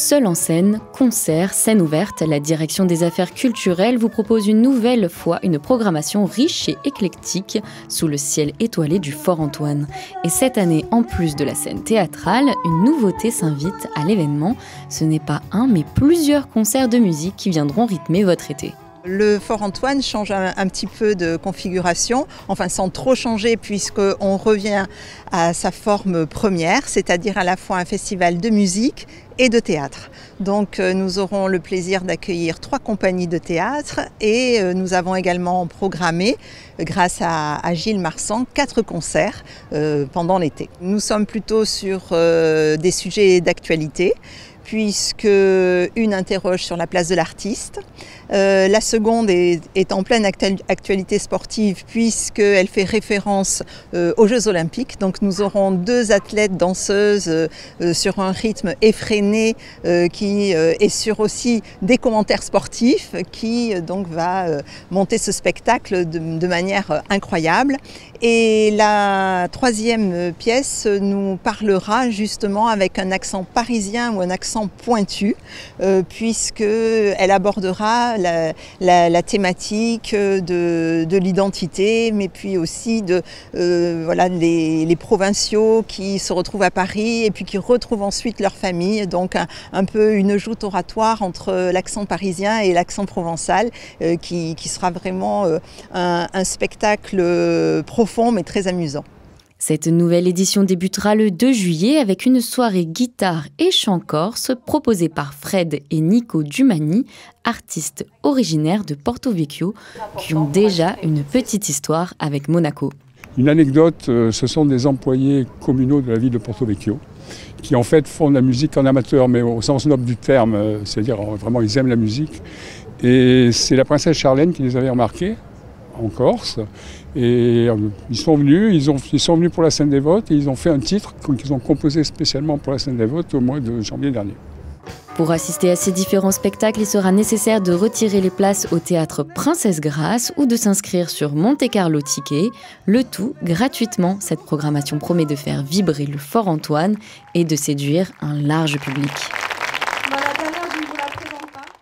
Seul en scène, concerts, scène ouverte, la direction des affaires culturelles vous propose une nouvelle fois une programmation riche et éclectique sous le ciel étoilé du Fort Antoine. Et cette année, en plus de la scène théâtrale, une nouveauté s'invite à l'événement. Ce n'est pas un, mais plusieurs concerts de musique qui viendront rythmer votre été. Le Fort Antoine change un petit peu de configuration, enfin sans trop changer puisqu'on revient à sa forme première, c'est-à-dire à la fois un festival de musique et de théâtre. Donc nous aurons le plaisir d'accueillir 3 compagnies de théâtre et nous avons également programmé, grâce à Gilles Marsan, 4 concerts pendant l'été. Nous sommes plutôt sur des sujets d'actualité, puisque une interroge sur la place de l'artiste. La seconde est en pleine actualité sportive puisqu'elle fait référence aux Jeux Olympiques. Donc nous aurons 2 athlètes danseuses sur un rythme effréné qui est sur aussi des commentaires sportifs qui donc va monter ce spectacle de manière incroyable. Et la 3e pièce nous parlera justement avec un accent parisien ou un accent pointu, puisqu'elle abordera la thématique de l'identité, mais puis aussi voilà, les provinciaux qui se retrouvent à Paris et puis qui retrouvent ensuite leur famille. Donc un peu une joute oratoire entre l'accent parisien et l'accent provençal qui sera vraiment un spectacle profond mais très amusant. Cette nouvelle édition débutera le 2 juillet avec une soirée guitare et chant corse proposée par Fred et Nico Dumani, artistes originaires de Porto Vecchio, qui ont déjà une petite histoire avec Monaco. Une anecdote, ce sont des employés communaux de la ville de Porto Vecchio qui en fait font de la musique en amateur, mais au sens noble du terme, c'est-à-dire vraiment ils aiment la musique. Et c'est la princesse Charlène qui les avait remarqués en Corse, et ils sont venus pour la Scène des Votes et ils ont fait un titre qu'ils ont composé spécialement pour la Scène des Votes au mois de janvier dernier. Pour assister à ces différents spectacles, il sera nécessaire de retirer les places au théâtre Princesse Grace ou de s'inscrire sur Monte Carlo Ticket, le tout gratuitement. Cette programmation promet de faire vibrer le Fort Antoine et de séduire un large public.